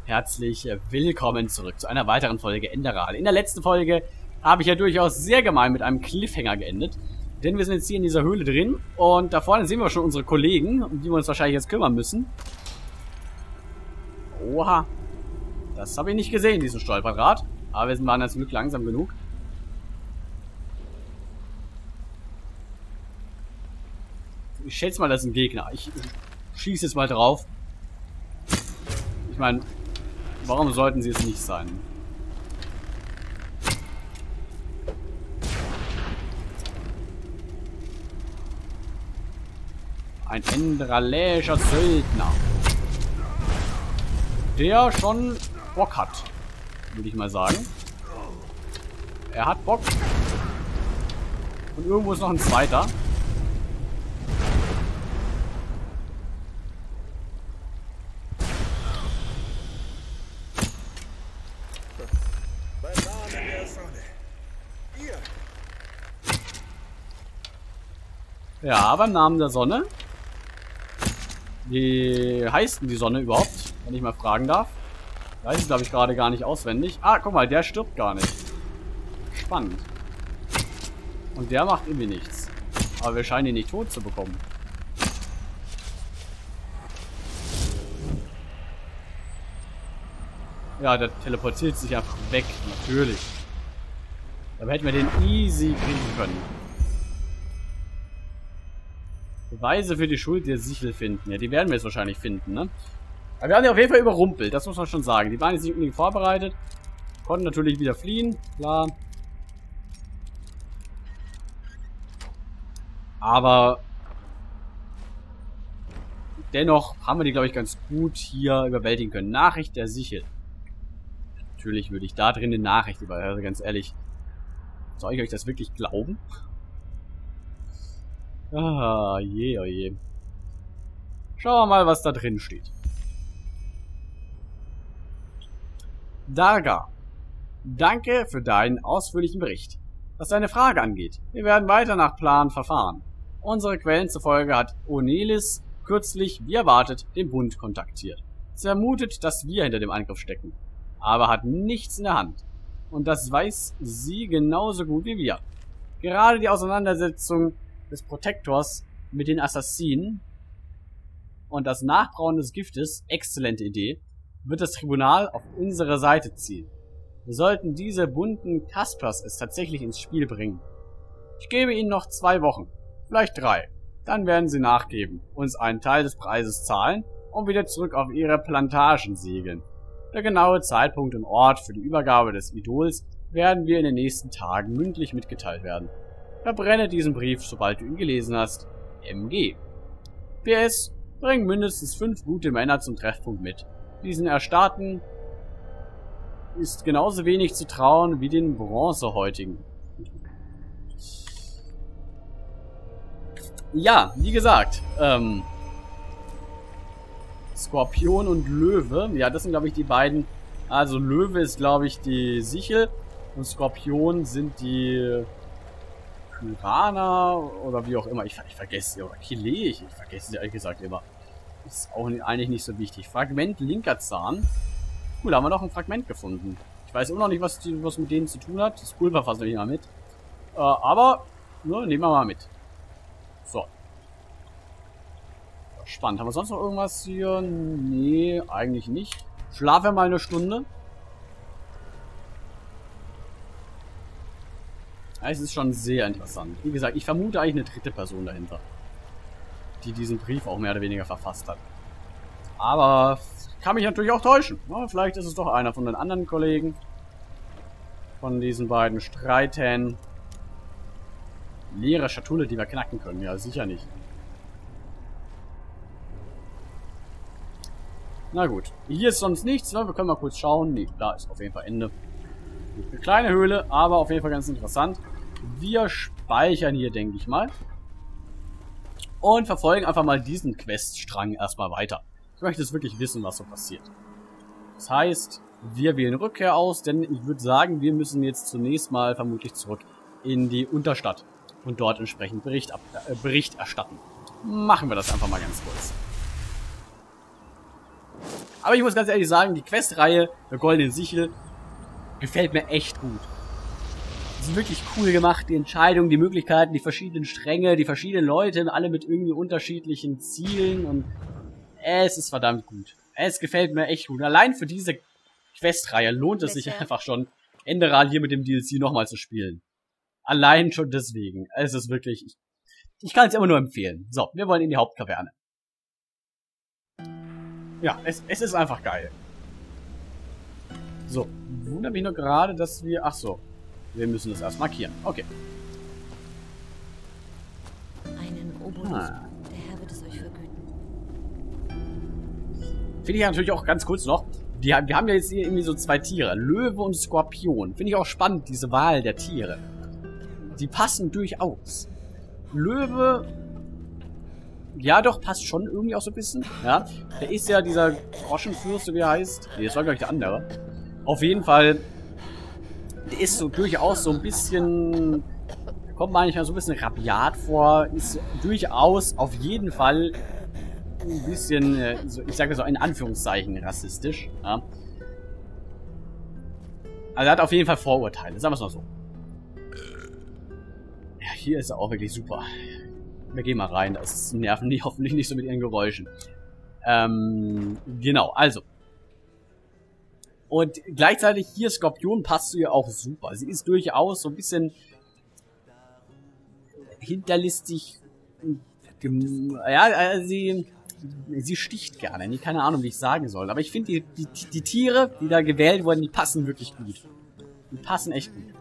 herzlich willkommen zurück zu einer weiteren Folge Enderal. In der letzten Folge habe ich ja durchaus sehr gemein mit einem Cliffhanger geendet, denn wir sind jetzt hier in dieser Höhle drin und da vorne sehen wir schon unsere Kollegen, um die wir uns wahrscheinlich jetzt kümmern müssen. Oha, das habe ich nicht gesehen, diesen Stolperdraht, aber wir waren zum Glück langsam genug. Ich schätze mal, das ist ein Gegner. Ich schieße jetzt mal drauf. Ich meine, warum sollten sie es nicht sein? Ein endraläischer Söldner. Der schon Bock hat, würde ich mal sagen. Er hat Bock. Und irgendwo ist noch ein zweiter. Ja, beim Namen der Sonne. Wie heißt denn die Sonne überhaupt, wenn ich mal fragen darf? Weiß ich, glaube ich, gerade gar nicht auswendig. Ah, guck mal, der stirbt gar nicht. Spannend. Und der macht irgendwie nichts. Aber wir scheinen ihn nicht tot zu bekommen. Ja, der teleportiert sich einfach weg, natürlich. Aber hätten wir den easy kriegen können. Beweise für die Schuld der Sichel finden. Ja, die werden wir jetzt wahrscheinlich finden, ne? Aber wir haben die auf jeden Fall überrumpelt, das muss man schon sagen. Die waren jetzt nicht unbedingt vorbereitet. Konnten natürlich wieder fliehen, klar. Aber dennoch haben wir die, glaube ich, ganz gut hier überwältigen können. Nachricht der Sichel. Natürlich würde ich da drin eine Nachricht über, also ganz ehrlich. Soll ich euch das wirklich glauben? Ah, je, oh je. Schauen wir mal, was da drin steht. Darga, danke für deinen ausführlichen Bericht. Was deine Frage angeht, wir werden weiter nach Plan verfahren. Unsere Quellen zufolge hat Onelis kürzlich, wie erwartet, den Bund kontaktiert. Sie vermutet, dass wir hinter dem Angriff stecken, aber hat nichts in der Hand. Und das weiß sie genauso gut wie wir. Gerade die Auseinandersetzung des Protektors mit den Assassinen und das Nachbrauen des Giftes, exzellente Idee, wird das Tribunal auf unsere Seite ziehen. Wir sollten diese bunten Kaspers es tatsächlich ins Spiel bringen. Ich gebe ihnen noch 2 Wochen, vielleicht 3. Dann werden sie nachgeben, uns einen Teil des Preises zahlen und wieder zurück auf ihre Plantagen segeln. Der genaue Zeitpunkt und Ort für die Übergabe des Idols werden wir in den nächsten Tagen mündlich mitgeteilt werden. Verbrenne diesen Brief, sobald du ihn gelesen hast. MG. PS, bring mindestens 5 gute Männer zum Treffpunkt mit. Diesen Erstarrten ist genauso wenig zu trauen wie den Bronzehäutigen. Ja, wie gesagt, Skorpion und Löwe. Ja, das sind, glaube ich, die beiden. Also Löwe ist, glaube ich, die Sichel und Skorpion sind die Piranha oder wie auch immer. Ich vergesse sie. Oder Kile, ich vergesse sie ehrlich gesagt immer. Ist auch eigentlich nicht so wichtig. Fragment linker Zahn. Cool, da haben wir noch ein Fragment gefunden. Ich weiß immer noch nicht, was mit denen zu tun hat. Das Pulver fassen wir nicht mal mit. Aber, ne, nehmen wir mal mit. So. Spannend. Haben wir sonst noch irgendwas hier? Nee, eigentlich nicht. Schlafen wir mal eine Stunde. Es ist schon sehr interessant. Wie gesagt, ich vermute eigentlich eine dritte Person dahinter, die diesen Brief auch mehr oder weniger verfasst hat. Aber kann mich natürlich auch täuschen. Ja, vielleicht ist es doch einer von den anderen Kollegen. Von diesen beiden Streitern. Leere Schatulle, die wir knacken können. Ja, sicher nicht. Na gut. Hier ist sonst nichts. Ne? Wir können mal kurz schauen. Nee, da ist auf jeden Fall Ende. Eine kleine Höhle, aber auf jeden Fall ganz interessant. Wir speichern hier, denke ich mal. Und verfolgen einfach mal diesen Queststrang erstmal weiter. Ich möchte jetzt wirklich wissen, was so passiert. Das heißt, wir wählen Rückkehr aus, denn ich würde sagen, wir müssen jetzt zunächst mal vermutlich zurück in die Unterstadt und dort entsprechend Bericht erstatten. Machen wir das einfach mal ganz kurz. Aber ich muss ganz ehrlich sagen, die Questreihe der Goldenen Sichel gefällt mir echt gut. Die sind wirklich cool gemacht, die Entscheidungen, die Möglichkeiten, die verschiedenen Stränge, die verschiedenen Leute, alle mit irgendwie unterschiedlichen Zielen und es ist verdammt gut. Es gefällt mir echt gut. Allein für diese Questreihe lohnt es sich einfach schon, Enderal hier mit dem DLC nochmal zu spielen. Allein schon deswegen. Es ist wirklich... Ich kann es immer nur empfehlen. So, wir wollen in die Hauptkaverne. Ja, es ist einfach geil. So, wundert mich nur gerade, dass wir... Ach so, wir müssen das erst markieren. Okay. Einen Obolus. Der Herr wird es euch vergüten. Finde ich ja natürlich auch ganz kurz noch. Wir haben ja jetzt hier irgendwie so zwei Tiere. Löwe und Skorpion. Finde ich auch spannend, diese Wahl der Tiere. Die passen durchaus. Löwe... Ja, doch, passt schon irgendwie auch so ein bisschen. Ja, der ist ja dieser Groschenfürst, wie er heißt. Nee, das war, glaube ich, der andere. Auf jeden Fall, der ist so durchaus so ein bisschen... Kommt manchmal so ein bisschen rabiat vor. Ist durchaus auf jeden Fall ein bisschen, ich sage so in Anführungszeichen, rassistisch. Ja. Also er hat auf jeden Fall Vorurteile, sagen wir es mal so. Ja, hier ist er auch wirklich super. Wir gehen mal rein, das nerven die hoffentlich nicht so mit ihren Geräuschen. Genau, also. Und gleichzeitig hier Skorpion passt zu ihr auch super. Sie ist durchaus so ein bisschen hinterlistig. Ja, sie sticht gerne. Keine Ahnung, wie ich sagen soll. Aber ich finde, die Tiere, die da gewählt wurden, die passen wirklich gut. Die passen echt gut.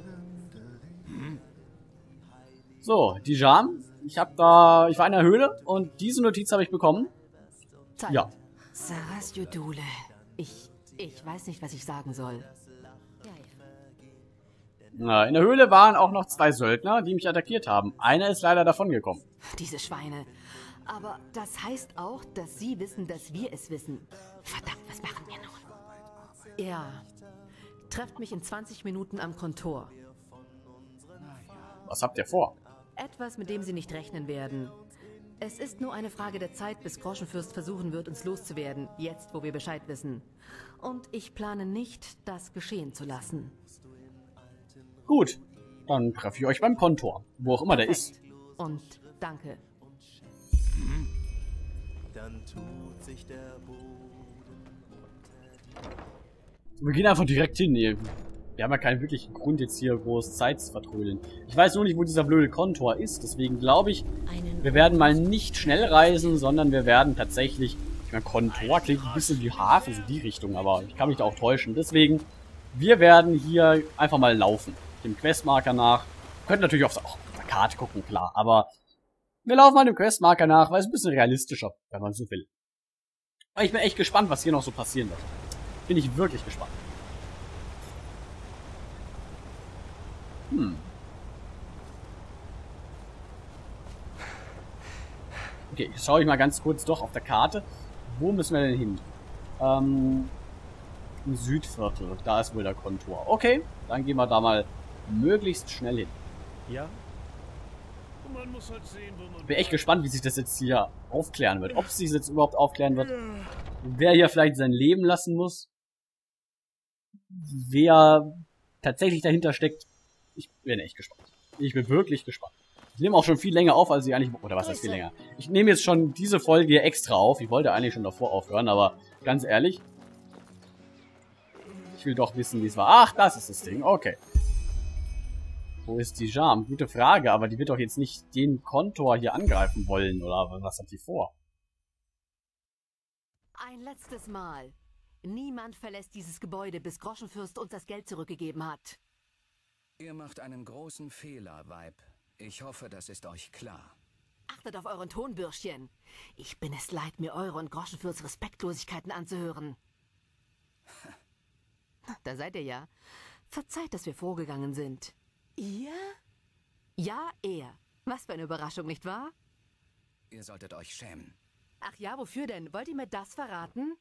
So, die Jam. Ich war in der Höhle und diese Notiz habe ich bekommen. Zeit. Ja. Sarasjodule. Ich weiß nicht, was ich sagen soll. In der Höhle waren auch noch 2 Söldner, die mich attackiert haben. Einer ist leider davongekommen. Diese Schweine. Aber das heißt auch, dass sie wissen, dass wir es wissen. Verdammt, was machen wir nun? Ja. Trefft mich in 20 Minuten am Kontor. Was habt ihr vor? Etwas, mit dem sie nicht rechnen werden. Es ist nur eine Frage der Zeit, bis Groschenfürst versuchen wird, uns loszuwerden, jetzt, wo wir Bescheid wissen. Und ich plane nicht, das geschehen zu lassen. Gut, dann treffe ich euch beim Kontor, wo auch immer der ist. Und danke. Dann tut sich der Wir gehen einfach direkt hin. Wir haben ja keinen wirklichen Grund, jetzt hier groß Zeit zu vertrödeln. Ich weiß nur nicht, wo dieser blöde Kontor ist. Deswegen glaube ich, wir werden mal nicht schnell reisen, sondern wir werden tatsächlich... Ich meine, Kontor klingt ein bisschen wie Hafen, in die Richtung, aber ich kann mich da auch täuschen. Deswegen, wir werden hier einfach mal laufen. Dem Questmarker nach. Wir könnten natürlich auch auf der Karte gucken, klar. Aber wir laufen mal dem Questmarker nach, weil es ein bisschen realistischer, wenn man so will. Aber ich bin echt gespannt, was hier noch so passieren wird. Bin ich wirklich gespannt. Okay, schaue ich mal ganz kurz doch auf der Karte. Wo müssen wir denn hin? Im Südviertel. Da ist wohl der Kontor. Okay, dann gehen wir da mal möglichst schnell hin. Ja? Man muss halt sehen, wo man Ich bin echt gespannt, wie sich das jetzt hier aufklären wird. Ob es sich jetzt überhaupt aufklären wird. Wer hier vielleicht sein Leben lassen muss. Wer tatsächlich dahinter steckt. Ich bin echt gespannt. Ich bin wirklich gespannt. Ich nehme auch schon viel länger auf, als ich eigentlich... Oder was heißt viel länger? Ich nehme jetzt schon diese Folge hier extra auf. Ich wollte eigentlich schon davor aufhören, aber ganz ehrlich. Ich will doch wissen, wie es war. Ach, das ist das Ding. Okay. Wo ist die Jam? Gute Frage, aber die wird doch jetzt nicht den Kontor hier angreifen wollen, oder was hat die vor? Ein letztes Mal. Niemand verlässt dieses Gebäude, bis Groschenfürst uns das Geld zurückgegeben hat. Ihr macht einen großen Fehler, Weib. Ich hoffe, das ist euch klar. Achtet auf euren Tonbürschchen. Ich bin es leid, mir eure und Groschenfürsts Respektlosigkeiten anzuhören. Da seid ihr ja. Verzeiht, dass wir vorgegangen sind. Ihr? Ja, er. Was für eine Überraschung, nicht wahr? Ihr solltet euch schämen. Ach ja, wofür denn? Wollt ihr mir das verraten?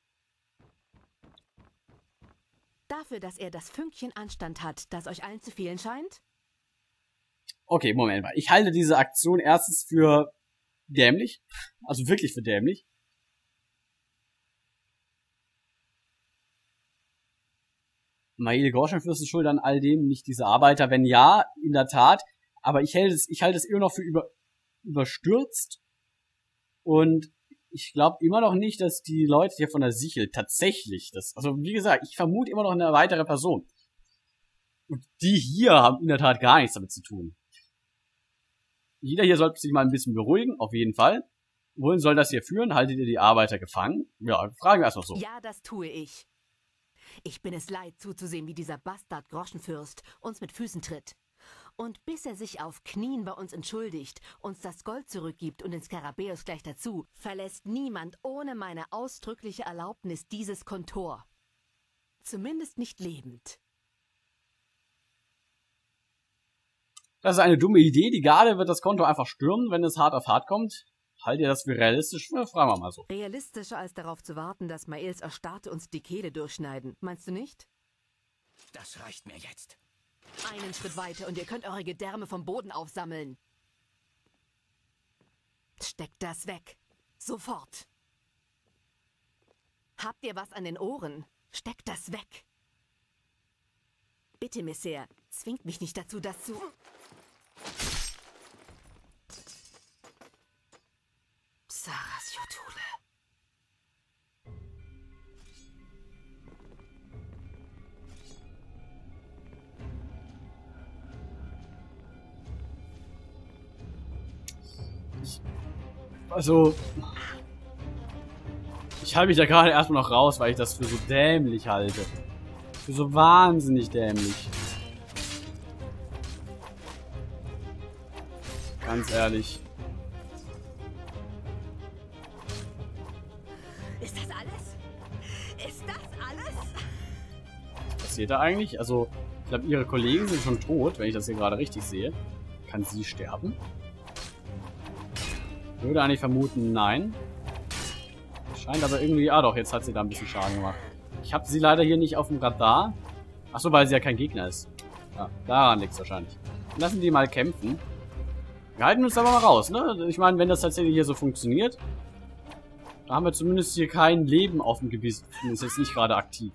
Dafür, dass er das Fünkchen Anstand hat, das euch allen zu fehlen scheint? Okay, Moment mal. Ich halte diese Aktion erstens für dämlich. Also wirklich für dämlich. Mael Groschenfürst ist schuld an all dem, nicht diese Arbeiter. Wenn ja, in der Tat. Aber ich halte es immer noch für überstürzt. Und ich glaube immer noch nicht, dass die Leute hier von der Sichel tatsächlich also wie gesagt, ich vermute immer noch eine weitere Person. Und die hier haben in der Tat gar nichts damit zu tun. Jeder hier sollte sich mal ein bisschen beruhigen, auf jeden Fall. Wohin soll das hier führen? Haltet ihr die Arbeiter gefangen? Ja, fragen wir erstmal so. Ja, das tue ich. Ich bin es leid, zuzusehen, wie dieser Bastard Groschenfürst uns mit Füßen tritt. Und bis er sich auf Knien bei uns entschuldigt, uns das Gold zurückgibt und den Skarabäus gleich dazu, verlässt niemand ohne meine ausdrückliche Erlaubnis dieses Kontor. Zumindest nicht lebend. Das ist eine dumme Idee. Die Garde wird das Konto einfach stürmen, wenn es hart auf hart kommt. Haltet ihr das für realistisch? Fragen wir mal so. Realistischer als darauf zu warten, dass Maels Erstarrte uns die Kehle durchschneiden. Meinst du nicht? Das reicht mir jetzt. Einen Schritt weiter und ihr könnt eure Gedärme vom Boden aufsammeln. Steckt das weg. Sofort. Habt ihr was an den Ohren? Steckt das weg. Bitte, Messier, zwingt mich nicht dazu, das zu... Sarahs Jotule. Ich halte mich da gerade erstmal noch raus, weil ich das für so dämlich halte. Für so wahnsinnig dämlich. Ganz ehrlich. Ist das alles? Ist das alles? Was passiert da eigentlich? Also, ich glaube, ihre Kollegen sind schon tot, wenn ich das hier gerade richtig sehe. Kann sie sterben? Würde eigentlich vermuten, nein. Scheint aber irgendwie... Ah doch, jetzt hat sie da ein bisschen Schaden gemacht. Ich habe sie leider hier nicht auf dem Radar. Achso, weil sie ja kein Gegner ist. Ja, daran liegt es wahrscheinlich. Lassen die mal kämpfen. Wir halten uns aber mal raus, ne? Ich meine, wenn das tatsächlich hier so funktioniert, da haben wir zumindest hier kein Leben auf dem Gebiss. Zumindest jetzt nicht gerade aktiv.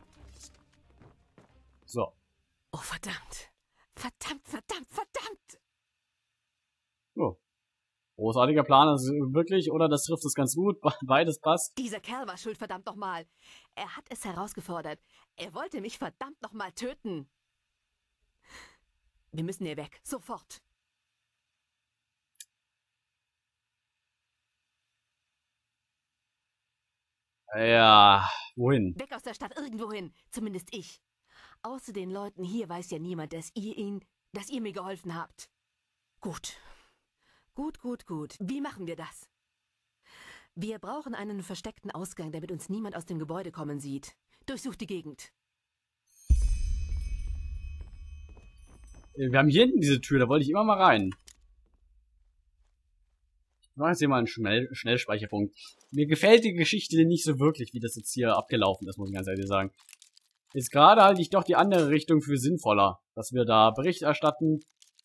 So. Oh, verdammt. Verdammt, verdammt, verdammt. So. Großartiger Plan, also wirklich, oder das trifft es ganz gut, beides passt. Dieser Kerl war schuld, verdammt nochmal. Er hat es herausgefordert. Er wollte mich verdammt nochmal töten. Wir müssen hier weg, sofort. Ja, wohin? Weg aus der Stadt, irgendwohin, zumindest ich. Außer den Leuten hier weiß ja niemand, dass ihr mir geholfen habt. Gut. Gut. Wie machen wir das? Wir brauchen einen versteckten Ausgang, damit uns niemand aus dem Gebäude kommen sieht. Durchsucht die Gegend. Wir haben hier hinten diese Tür, da wollte ich immer mal rein. Ich mache jetzt hier mal einen Schnellspeicherpunkt. Mir gefällt die Geschichte nicht so wirklich, wie das jetzt hier abgelaufen ist, muss ich ganz ehrlich sagen. Jetzt gerade halte ich doch die andere Richtung für sinnvoller, dass wir da Bericht erstatten.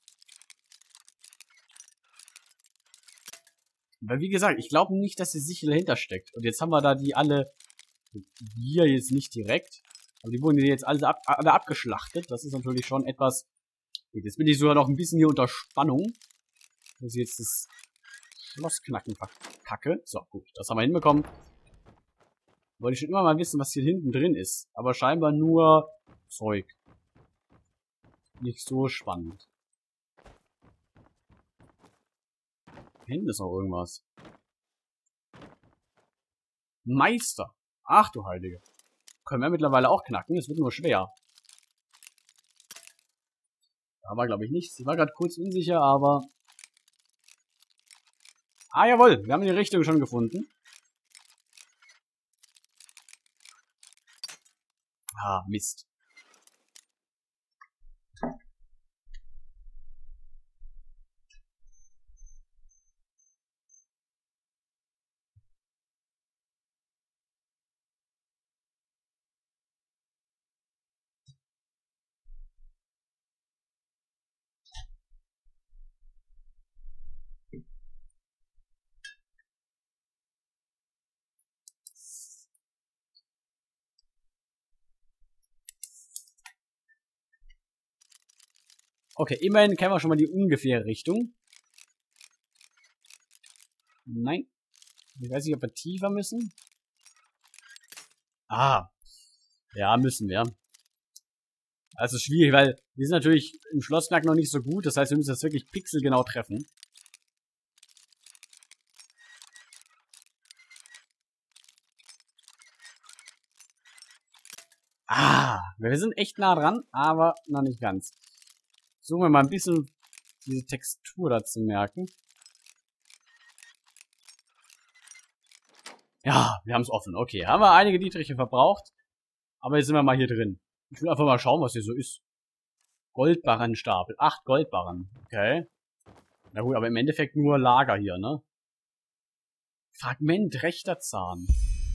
Weil wie gesagt, ich glaube nicht, dass die Sichel dahinter steckt. Und jetzt haben wir da die alle, wir jetzt nicht direkt, aber die wurden jetzt alle abgeschlachtet. Das ist natürlich schon etwas, gut, jetzt bin ich sogar noch ein bisschen hier unter Spannung. Muss ich jetzt das Schlossknacken verkacke. So, gut, das haben wir hinbekommen. Wollte ich schon immer mal wissen, was hier hinten drin ist. Aber scheinbar nur Zeug. Nicht so spannend. Hinten ist noch irgendwas. Meister. Ach du Heilige. Können wir mittlerweile auch knacken. Es wird nur schwer. Da war, glaube ich, nichts. Ich war gerade kurz unsicher, aber... Ah, jawohl. Wir haben die Richtung schon gefunden. Ah, Mist. Okay, immerhin kennen wir schon mal die ungefähre Richtung. Nein. Ich weiß nicht, ob wir tiefer müssen. Ah. Ja, müssen wir. Also schwierig, weil wir sind natürlich im Schlossberg noch nicht so gut. Das heißt, wir müssen das wirklich pixelgenau treffen. Ah, wir sind echt nah dran, aber noch nicht ganz. Suchen wir mal ein bisschen diese Textur dazu merken. Ja, wir haben es offen. Okay, haben wir einige Dietriche verbraucht. Aber jetzt sind wir mal hier drin. Ich will einfach mal schauen, was hier so ist. Goldbarrenstapel. 8 Goldbarren. Okay. Na gut, aber im Endeffekt nur Lager hier, ne? Fragment, rechter Zahn.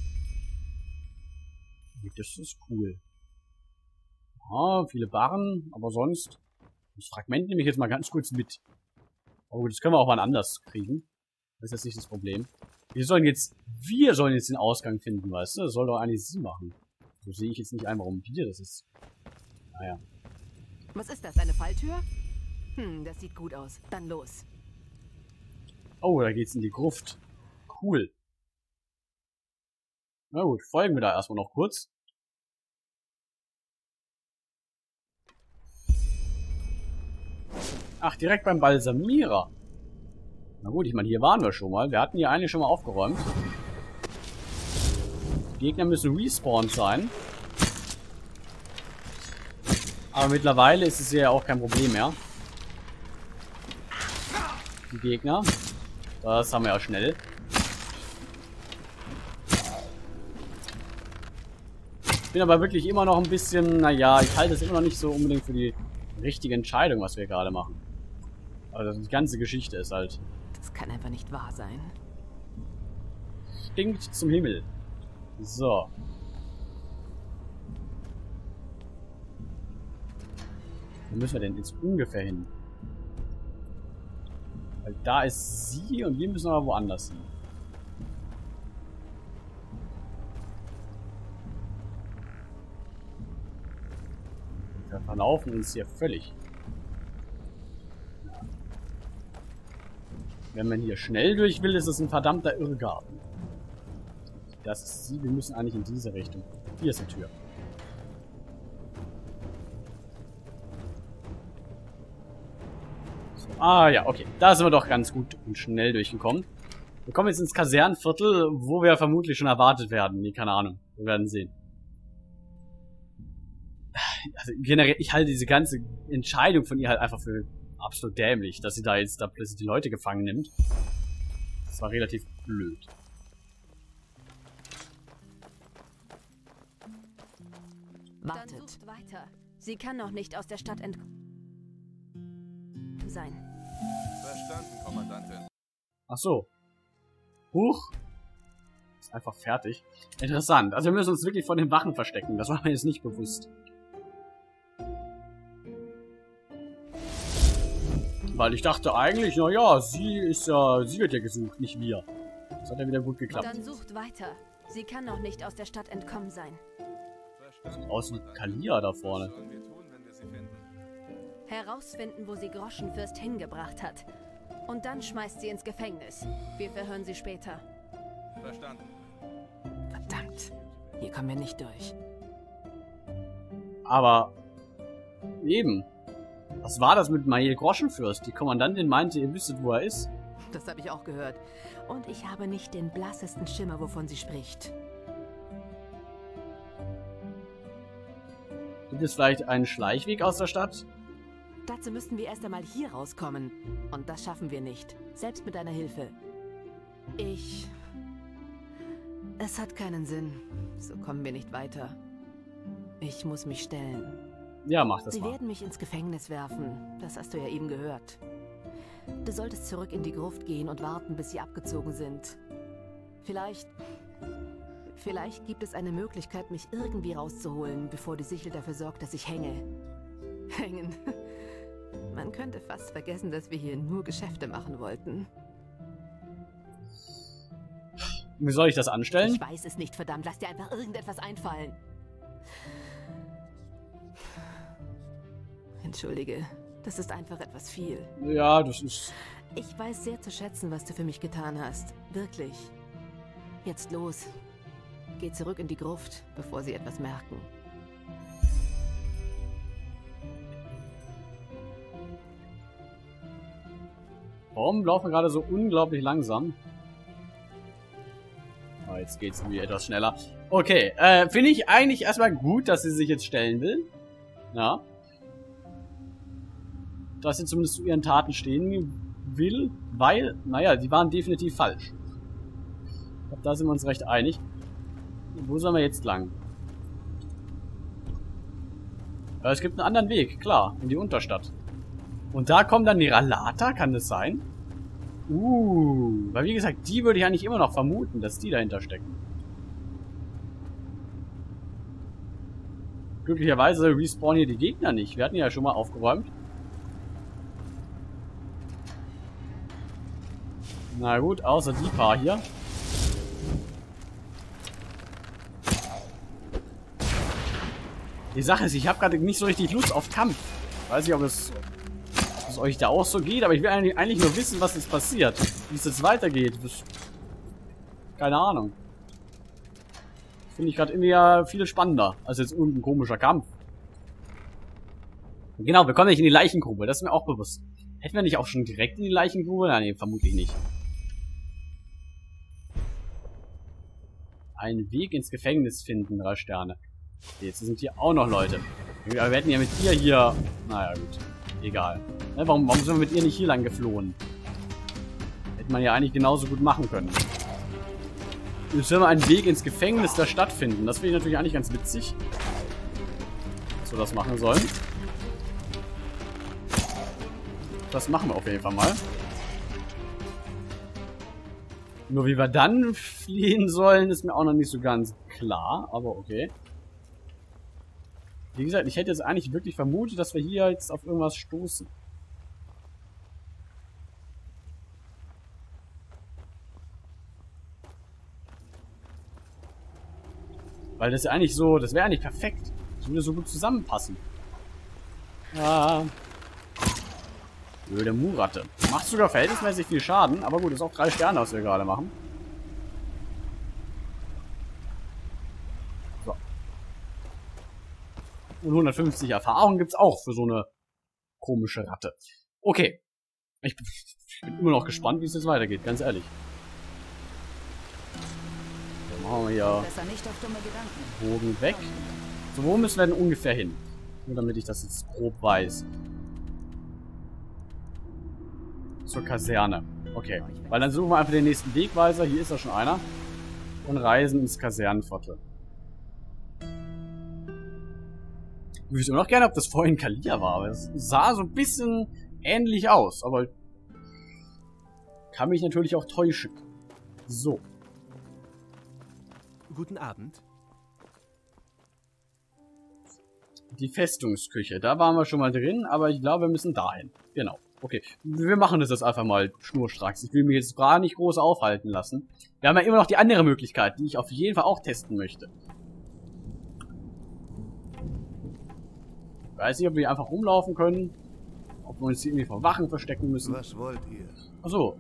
Das ist cool. Ah, viele Barren, aber sonst... Das Fragment nehme ich jetzt mal ganz kurz mit. Aber gut, das können wir auch mal anders kriegen. Das ist jetzt nicht das Problem. Wir sollen jetzt den Ausgang finden, weißt du? Das soll doch eigentlich sie machen. So sehe ich jetzt nicht ein, warum wir das ist. Naja. Was ist das, eine Falltür? Das sieht gut aus. Dann los. Oh, da geht's in die Gruft. Cool. Na gut, folgen wir da erstmal noch kurz. Ach, direkt beim Balsamierer. Na gut, ich meine, hier waren wir schon mal. Wir hatten hier eigentlich schon mal aufgeräumt. Die Gegner müssen respawned sein. Aber mittlerweile ist es ja auch kein Problem mehr. Die Gegner. Das haben wir ja schnell. Ich bin aber wirklich immer noch ein bisschen, naja, ich halte es immer noch nicht so unbedingt für die richtige Entscheidung, was wir gerade machen. Also die ganze Geschichte ist halt... Das kann einfach nicht wahr sein. Stinkt zum Himmel. So. Wo müssen wir denn jetzt ungefähr hin? Weil da ist sie und wir müssen aber woanders hin. Wir verlaufen uns hier völlig. Wenn man hier schnell durch will, ist es ein verdammter Irrgarten. Das ist sie. Wir müssen eigentlich in diese Richtung. Hier ist die Tür. So. Ah ja, okay. Da sind wir doch ganz gut und schnell durchgekommen. Wir kommen jetzt ins Kasernenviertel, wo wir vermutlich schon erwartet werden. Nee, keine Ahnung. Wir werden sehen. Also generell, ich halte diese ganze Entscheidung von ihr halt einfach für absolut dämlich, dass sie da jetzt plötzlich die Leute gefangen nimmt. Das war relativ blöd. Wartet. Dann sucht weiter. Sie kann noch nicht aus der Stadt sein. Verstanden, Kommandantin. Ach so. Huch. Ist einfach fertig. Interessant. Also wir müssen uns wirklich vor den Wachen verstecken. Das war mir jetzt nicht bewusst. Weil ich dachte eigentlich, naja, sie wird ja gesucht, nicht wir. Das hat ja wieder gut geklappt. Dann sucht weiter. Sie kann noch nicht aus der Stadt entkommen sein. Sieht aus wie Kalia da vorne. Herausfinden, wo sie Groschenfürst hingebracht hat. Und dann schmeißt sie ins Gefängnis. Wir verhören sie später. Verstanden. Verdammt. Hier kommen wir nicht durch. Aber eben. Was war das mit Mael Groschenfürst? Die Kommandantin meinte, ihr wüsstet, wo er ist. Das habe ich auch gehört. Und ich habe nicht den blassesten Schimmer, wovon sie spricht. Gibt es vielleicht einen Schleichweg aus der Stadt? Dazu müssten wir erst einmal hier rauskommen. Und das schaffen wir nicht. Selbst mit deiner Hilfe. Es hat keinen Sinn. So kommen wir nicht weiter. Ich muss mich stellen. Ja, mach das mal. Sie werden mich ins Gefängnis werfen. Das hast du ja eben gehört. Du solltest zurück in die Gruft gehen und warten, bis sie abgezogen sind. Vielleicht gibt es eine Möglichkeit, mich irgendwie rauszuholen, bevor die Sichel dafür sorgt, dass ich hänge. Hängen. Man könnte fast vergessen, dass wir hier nur Geschäfte machen wollten. Wie soll ich das anstellen? Ich weiß es nicht, verdammt. Lass dir einfach irgendetwas einfallen. Entschuldige, Das ist einfach etwas viel. Ja, das ist... Ich weiß sehr zu schätzen, was du für mich getan hast. Wirklich. Jetzt los. Geh zurück in die Gruft, bevor sie etwas merken. Warum laufen wir gerade so unglaublich langsam? Oh, jetzt geht's irgendwie etwas schneller. Okay, finde ich eigentlich erstmal gut, dass sie sich jetzt stellen will. Ja. Dass sie zumindest zu ihren Taten stehen will, weil, naja, die waren definitiv falsch. Ich glaube, da sind wir uns recht einig. Wo sollen wir jetzt lang? Es gibt einen anderen Weg, klar, in die Unterstadt. Und da kommen dann die Rhalata, kann das sein? Weil wie gesagt, die würde ich eigentlich immer noch vermuten, dass die dahinter stecken. Glücklicherweise respawnen hier die Gegner nicht. Wir hatten ja schon mal aufgeräumt. Na gut, außer die paar hier. Die Sache ist, ich habe gerade nicht so richtig Lust auf Kampf. Weiß nicht, ob es euch da auch so geht, aber ich will eigentlich nur wissen, was jetzt passiert. Wie es jetzt weitergeht. Keine Ahnung. Finde ich gerade irgendwie ja viel spannender, als jetzt irgendein komischer Kampf. Genau, wir kommen nicht in die Leichengrube, das ist mir auch bewusst. Hätten wir nicht auch schon direkt in die Leichengrube? Nein, nee, vermutlich nicht. Einen Weg ins Gefängnis finden, 3 Sterne. Jetzt sind hier auch noch Leute. Aber wir hätten ja mit ihr hier... Naja, gut. Egal. Ne, warum sind wir mit ihr nicht hier lang geflohen? Hätte man ja eigentlich genauso gut machen können. Jetzt werden wir einen Weg ins Gefängnis der Stadt finden. Das finde ich natürlich eigentlich ganz witzig. Dass wir das machen sollen. Das machen wir auf jeden Fall mal. Nur wie wir dann fliehen sollen, ist mir auch noch nicht so ganz klar. Aber okay. Wie gesagt, ich hätte jetzt eigentlich wirklich vermutet, dass wir hier jetzt auf irgendwas stoßen. Weil das ist ja eigentlich so, das wäre eigentlich perfekt. Das würde so gut zusammenpassen. Ja. Blöde Muratte. Macht sogar verhältnismäßig viel Schaden, aber gut, ist auch 3 Sterne, was wir gerade machen. So. Und 150 Erfahrung gibt's auch für so eine komische Ratte. Okay. Ich bin immer noch gespannt, wie es jetzt weitergeht, ganz ehrlich. Dann machen wir hier Bogen weg. So, wo müssen wir denn ungefähr hin? Nur damit ich das jetzt grob weiß. Zur Kaserne. Okay. Weil dann suchen wir einfach den nächsten Wegweiser. Hier ist ja schon einer. Und reisen ins Kasernenviertel. Ich wüsste immer noch gerne, ob das vorhin Kalia war. Aber es sah so ein bisschen ähnlich aus. Aber kann mich natürlich auch täuschen. So. Guten Abend. Die Festungsküche. Da waren wir schon mal drin. Aber ich glaube, wir müssen dahin. Genau. Okay, wir machen das jetzt einfach mal schnurstracks. Ich will mich jetzt gar nicht groß aufhalten lassen. Wir haben ja immer noch die andere Möglichkeit, die ich auf jeden Fall auch testen möchte. Ich weiß nicht, ob wir hier einfach rumlaufen können. Ob wir uns hier irgendwie vor Wachen verstecken müssen. Was wollt ihr? Achso,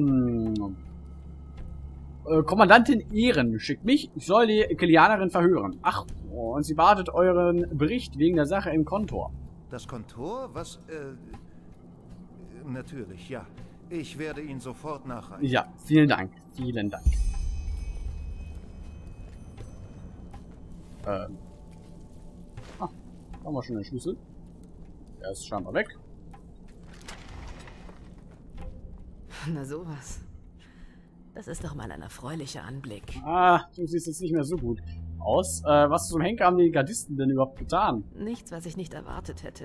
Kommandantin Ehren schickt mich. Ich soll die Kilianerin verhören. Ach, und sie wartet euren Bericht wegen der Sache im Kontor. Das Kontor? Was, natürlich, ja. Ich werde ihn sofort nachreichen. Ja, vielen Dank. Vielen Dank. Haben wir schon den Schlüssel. Der ist scheinbar weg. Na sowas. Das ist doch mal ein erfreulicher Anblick. Ah, du siehst jetzt nicht mehr so gut aus. Was zum Henker haben die Gardisten denn überhaupt getan? Nichts, was ich nicht erwartet hätte.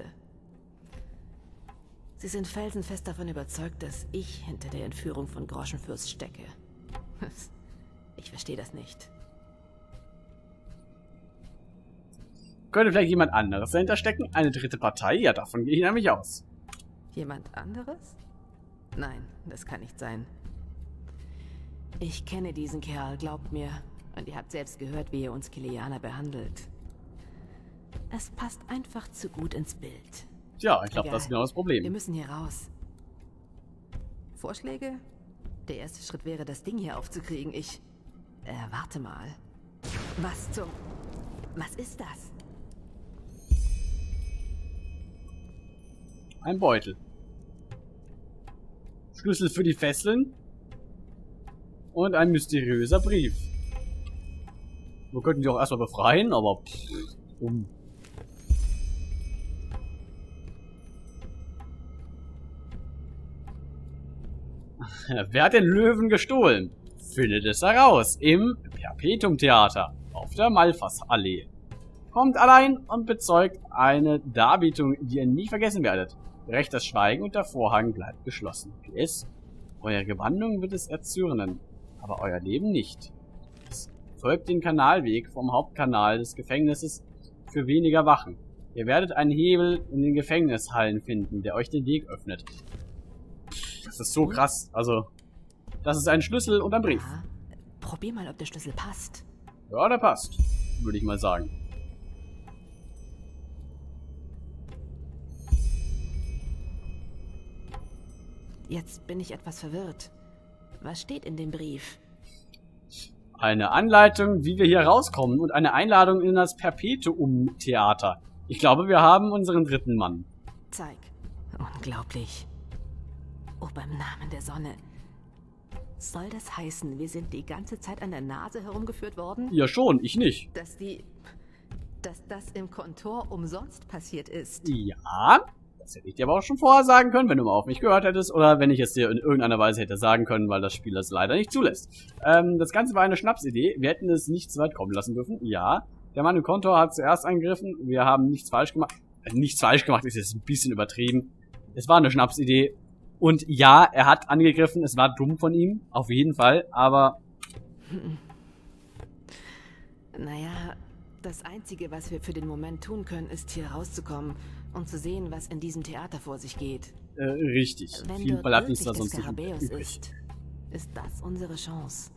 Sie sind felsenfest davon überzeugt, dass ich hinter der Entführung von Groschenfürst stecke. Ich verstehe das nicht. Könnte vielleicht jemand anderes dahinter stecken? Eine dritte Partei? Ja, davon gehe ich nämlich aus. Jemand anderes? Nein, das kann nicht sein. Ich kenne diesen Kerl, glaubt mir. Und ihr habt selbst gehört, wie er uns Kilianer behandelt. Es passt einfach zu gut ins Bild. Tja, ich glaube, Egal. das ist genau das Wir Problem. müssen hier raus. Vorschläge? Der erste Schritt wäre, das Ding hier aufzukriegen. Warte mal. Was ist das? Ein Beutel. Schlüssel für die Fesseln. Und ein mysteriöser Brief. Wir könnten die auch erstmal befreien, aber... Wer hat den Löwen gestohlen? Findet es heraus im Perpetuum-Theater auf der Malfas-Allee. Kommt allein und bezeugt eine Darbietung, die ihr nie vergessen werdet. Brecht das Schweigen und der Vorhang bleibt geschlossen. PS: Eure Gewandung wird es erzürnen, aber euer Leben nicht. Folgt den Kanalweg vom Hauptkanal des Gefängnisses für weniger Wachen. Ihr werdet einen Hebel in den Gefängnishallen finden, der euch den Weg öffnet. Das ist so krass. Also, das ist ein Schlüssel und ein Brief. Ja, probier mal, ob der Schlüssel passt. Ja, der passt. Würde ich mal sagen. Jetzt bin ich etwas verwirrt. Was steht in dem Brief? Eine Anleitung, wie wir hier rauskommen und eine Einladung in das Perpetuum-Theater. Ich glaube, wir haben unseren dritten Mann. Zeig. Unglaublich. Oh, beim Namen der Sonne. Soll das heißen, wir sind die ganze Zeit an der Nase herumgeführt worden? Ja schon, ich nicht. Dass das im Kontor umsonst passiert ist? Ja, das hätte ich dir aber auch schon vorher sagen können, wenn du mal auf mich gehört hättest oder wenn ich es dir in irgendeiner Weise hätte sagen können, weil das Spiel das leider nicht zulässt. Das Ganze war eine Schnapsidee. Wir hätten es nicht zu weit kommen lassen dürfen. Ja, der Mann im Kontor hat zuerst eingegriffen. Wir haben nichts falsch gemacht. Nichts falsch gemacht ist jetzt ein bisschen übertrieben. Es war eine Schnapsidee. Und ja, er hat angegriffen. Es war dumm von ihm. Auf jeden Fall. Aber... Naja, das Einzige, was wir für den Moment tun können, ist hier rauszukommen und zu sehen, was in diesem Theater vor sich geht. Richtig. Wenn Viel dort bleibt uns da wirklich sonst der nicht Skarabäus übrig. ist das unsere Chance.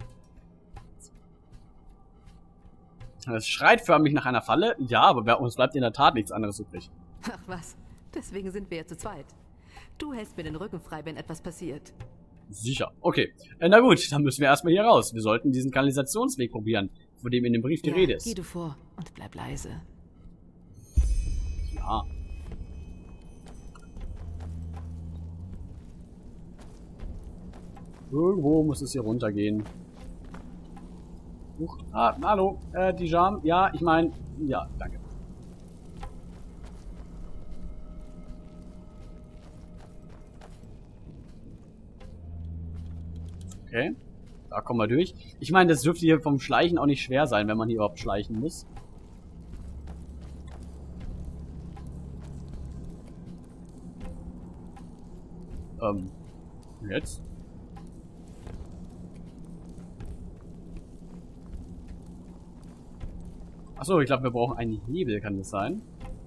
Es schreit förmlich nach einer Falle. Ja, aber uns bleibt in der Tat nichts anderes übrig. Ach was, deswegen sind wir ja zu zweit. Du hältst mir den Rücken frei, wenn etwas passiert. Sicher. Okay. Na gut, dann müssen wir erstmal hier raus. Wir sollten diesen Kanalisationsweg probieren, von dem in dem Brief die Rede ist. Geh du vor und bleib leise. Ja. Irgendwo muss es hier runtergehen. Hallo, Dijam. Ja, ich meine, ja, danke. Okay, da kommen wir durch. Ich meine, das dürfte hier vom Schleichen auch nicht schwer sein, wenn man hier überhaupt schleichen muss. Jetzt? Achso, ich glaube, wir brauchen einen Hebel, kann das sein?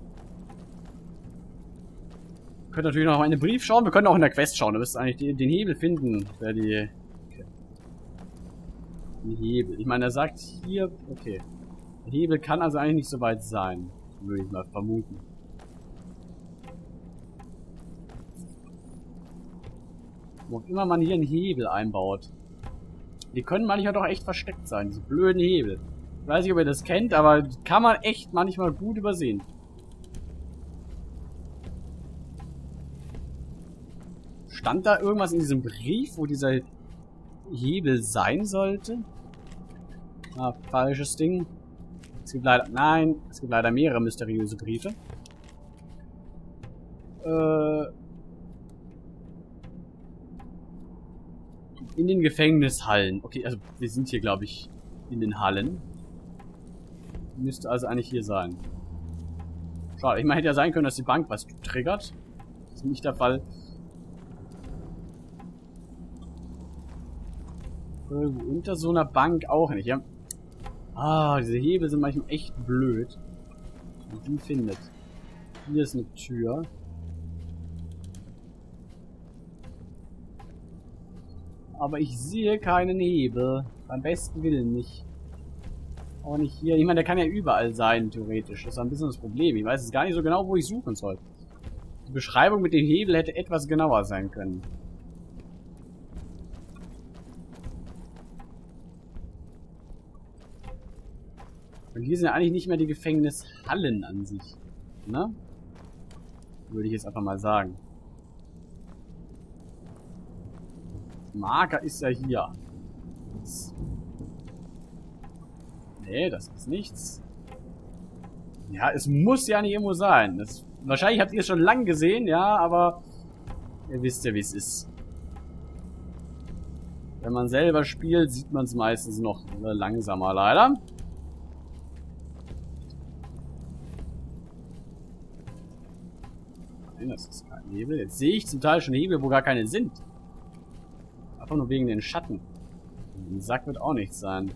Wir können natürlich noch mal in den Brief schauen, wir können auch in der Quest schauen, da müsst ihr eigentlich den Hebel finden. Wer die... Okay. Den Hebel. Ich meine, er sagt hier... Okay. Der Hebel kann also eigentlich nicht so weit sein. Würde ich mal vermuten. Wo immer man hier einen Hebel einbaut. Die können manchmal doch echt versteckt sein, diese blöden Hebel. Ich weiß nicht, ob ihr das kennt, aber die kann man echt manchmal gut übersehen. Stand da irgendwas in diesem Brief, wo dieser Hebel sein sollte? Ah, falsches Ding. Es gibt leider... Nein, es gibt leider mehrere mysteriöse Briefe. In den Gefängnishallen. Okay, also wir sind hier, glaube ich, in den Hallen. Müsste also eigentlich hier sein. Schade, ich meine, hätte ja sein können, dass die Bank was triggert. Das ist nicht der Fall. Irgendwo unter so einer Bank auch nicht, ja? Ah, diese Hebel sind manchmal echt blöd. Und die findet. Hier ist eine Tür. Aber ich sehe keinen Hebel. Beim besten Willen nicht. Auch nicht hier. Ich meine, der kann ja überall sein, theoretisch. Das ist ein bisschen das Problem. Ich weiß jetzt gar nicht so genau, wo ich suchen soll. Die Beschreibung mit dem Hebel hätte etwas genauer sein können. Und hier sind ja eigentlich nicht mehr die Gefängnishallen an sich. Ne? Würde ich jetzt einfach mal sagen. Marker ist ja hier. Nee, das ist nichts. Ja, es muss ja nicht irgendwo sein. Wahrscheinlich habt ihr es schon lange gesehen, ja, aber ihr wisst ja, wie es ist. Wenn man selber spielt, sieht man es meistens noch langsamer, leider. Nein, das ist kein Hebel. Jetzt sehe ich zum Teil schon Hebel, wo gar keine sind. Einfach nur wegen den Schatten. Ein Sack wird auch nichts sein.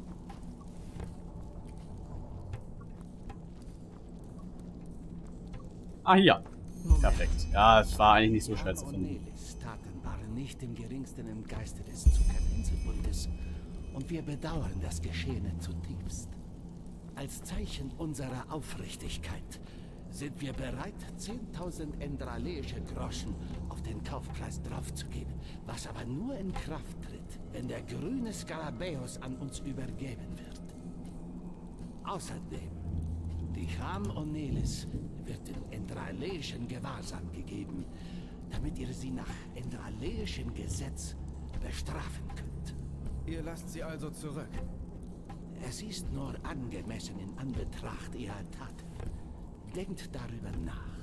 Ah, hier. Perfekt. Ja, es war eigentlich nicht so schwer zu finden. Onelis Taten waren nicht im geringsten im Geiste des Zuckerinselbundes und wir bedauern das Geschehene zutiefst. Als Zeichen unserer Aufrichtigkeit sind wir bereit, 10.000 endraleische Groschen auf den Kaufpreis draufzugeben, was aber nur in Kraft tritt, wenn der grüne Skarabäus an uns übergeben wird. Außerdem, die Cham Onelis wird in endraleischen Gewahrsam gegeben, damit ihr sie nach endraleischem Gesetz bestrafen könnt. Ihr lasst sie also zurück. Es ist nur angemessen in Anbetracht ihrer Taten. Denkt darüber nach.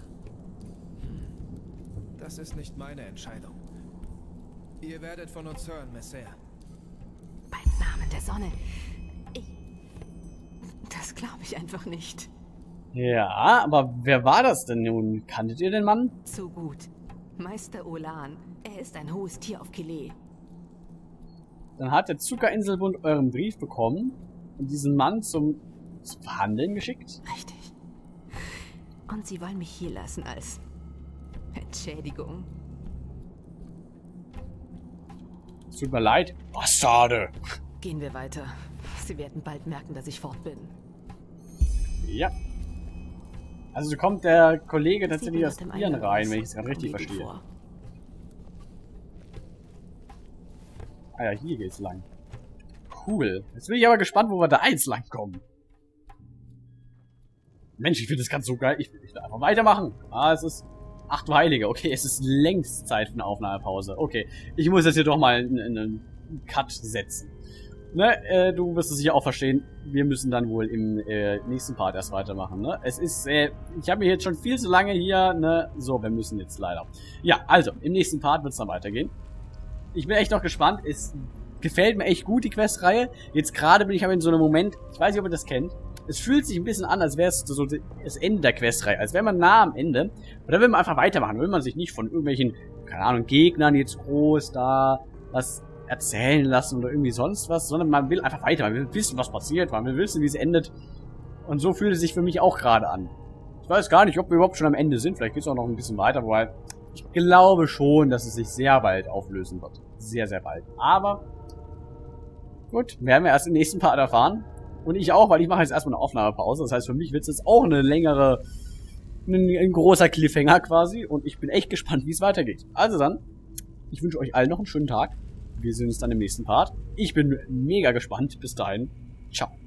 Das ist nicht meine Entscheidung. Ihr werdet von uns hören, Messer. Beim Namen der Sonne. Das glaube ich einfach nicht. Ja, aber wer war das denn nun? Kanntet ihr den Mann? Zu gut. Meister Olan. Er ist ein hohes Tier auf Kile. Dann hat der Zuckerinselbund euren Brief bekommen und diesen Mann zum Verhandeln geschickt. Richtig. Und sie wollen mich hier lassen als Entschädigung. Es tut mir leid. Bastarde! Gehen wir weiter. Sie werden bald merken, dass ich fort bin. Ja. Also kommt der Kollege tatsächlich aus Iren rein, wenn ich es gerade richtig verstehe. Ah ja, hier geht's lang. Cool. Jetzt bin ich aber gespannt, wo wir da eins lang kommen. Mensch, ich finde das ganz so geil. Ich will da einfach weitermachen. Ah, es ist... Ach du Heilige. Okay, es ist längst Zeit für eine Aufnahmepause. Okay, ich muss jetzt hier doch mal einen Cut setzen. Ne, du wirst es sicher auch verstehen. Wir müssen dann wohl im nächsten Part erst weitermachen, ne? Es ist, ich habe mir jetzt schon viel zu lange hier, ne? So, wir müssen jetzt leider. Ja, also, im nächsten Part wird es dann weitergehen. Ich bin echt noch gespannt. Es gefällt mir echt gut, die Questreihe. Jetzt gerade bin ich aber in so einem Moment, ich weiß nicht, ob ihr das kennt. Es fühlt sich ein bisschen an, als wäre es so das Ende der Questreihe. Als wäre man nah am Ende. Und dann will man einfach weitermachen. Will man sich nicht von irgendwelchen, keine Ahnung, Gegnern jetzt groß da was erzählen lassen oder irgendwie sonst was, sondern man will einfach weiter. Man will wissen, was passiert. Man will wissen, wie es endet. Und so fühlt es sich für mich auch gerade an. Ich weiß gar nicht, ob wir überhaupt schon am Ende sind. Vielleicht geht es auch noch ein bisschen weiter, weil ich glaube schon, dass es sich sehr bald auflösen wird. Sehr, sehr bald. Aber gut, werden wir erst im nächsten Part erfahren. Und ich auch, weil ich mache jetzt erstmal eine Aufnahmepause. Das heißt, für mich wird es jetzt auch eine längere, ein großer Cliffhanger quasi. Und ich bin echt gespannt, wie es weitergeht. Also dann, ich wünsche euch allen noch einen schönen Tag. Wir sehen uns dann im nächsten Part. Ich bin mega gespannt. Bis dahin. Ciao.